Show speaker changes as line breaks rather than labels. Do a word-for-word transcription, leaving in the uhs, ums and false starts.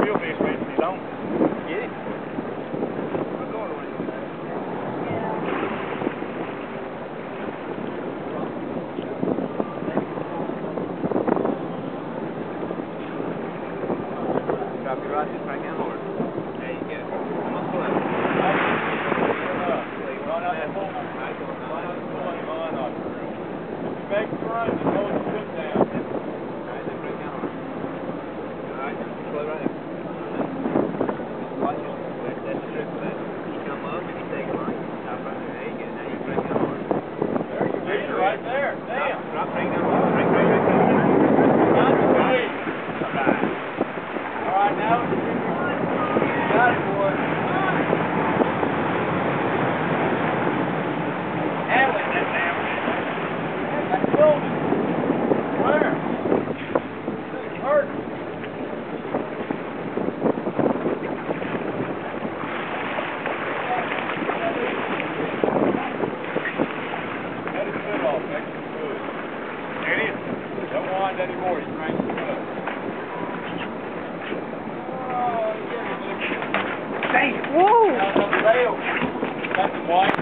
will be if you don't. Get it? We're going to win. Drop your rod, just crank down hard. There you go. Muscle up.
Back to run, just hold the foot down.
Alright, then crank down hard. Alright, now slow right there. Just watch it. That's the trick for that. You come up and you take a line, you stop right there. There you go. Now you crank down hard.
There's your leader right there. Damn.
Drop, drop, crank down hard. Crank, crank, crank, crank, crank.
Got the lead.
Alright.
Alright, now it's you got it, boy. Handling that damn thing. I killed it. Where? You hurt. Let his foot off, make his foot. There it is. Don't wind anymore, you crank his foot. Oh, yeah.
Whoa!
Now, another rail. Got the white.